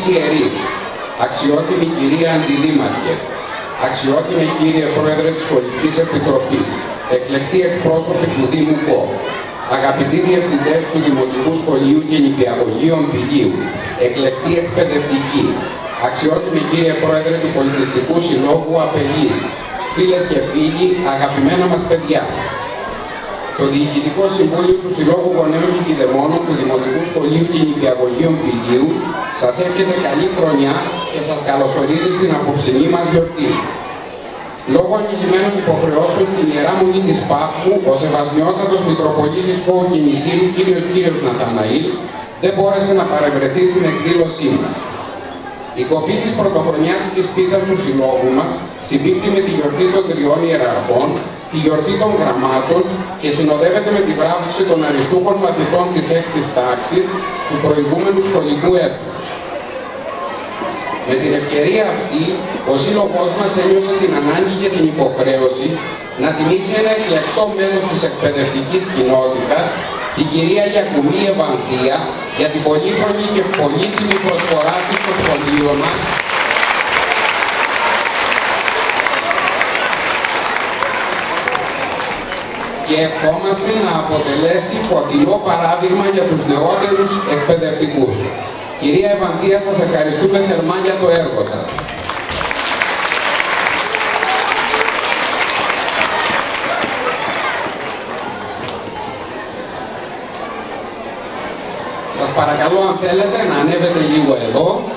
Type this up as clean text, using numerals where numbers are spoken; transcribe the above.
ιερείς, αξιότιμη κυρία Αντιδήμαρχε, αξιότιμη κύριε Πρόεδρε της Σχολικής Επιτροπής, εκλεκτοί εκπρόσωποι του Δήμου ΚΟ, αγαπητοί διευθυντές του Δημοτικού Σχολείου και Νηπιαγωγείων Πηλίου, εκλεκτοί εκπαιδευτικοί, αξιότιμοι κύριε Πρόεδρε του Πολιτιστικού Συλλόγου Απελής, φίλες και φίλοι, αγαπημένα μας παιδιά. Το Διοικητικό Συμβούλιο του Συλλόγου Γονέων και Κηδεμόνων του Δημοτικού Σχολείου και Νηπιαγωγείων Πηλίου σας εύχεται καλή χρονιά και σας καλωσορίζει στην απόψινή μας γιορτή. Λόγω ανηλυμένων υποχρεώσεων στην Ιερά Μονή της Πάφου, ο Σεβασμιότατος Μητροπολίτης Πόου και Νησίου κύριος Ναθαναήλ δεν μπόρεσε να παρευρεθεί στην εκδήλωσή μας. Η κοπή της πρωτοχρονιάτικης πίτας του συλλόγου μας συμπίπτει με τη γιορτή των τριών ιεραρχών, τη γιορτή των γραμμάτων και συνοδεύεται με τη βράβευση των αριστούχων μαθητών της 6ης τάξης του προηγούμενου σχολικού έτους. Με την ευκαιρία αυτή, ο σύλλογός μας ένιωσε την ανάγκη και την υποχρέωση να τιμήσει ένα εκλεκτό μέλος της εκπαιδευτικής κοινότητας, την κυρία Γιακουμή Ευανδία, για την πολύχρονη και πολύτιμη προσφορά της στο σχολείο μας και ευχόμαστε να αποτελέσει φωτεινό παράδειγμα για τους νεότερους εκπαιδευτικούς. Κυρία Ευανδία, σας ευχαριστούμε θερμά για το έργο σας. Σας παρακαλώ, αν θέλετε, να ανέβετε λίγο εδώ.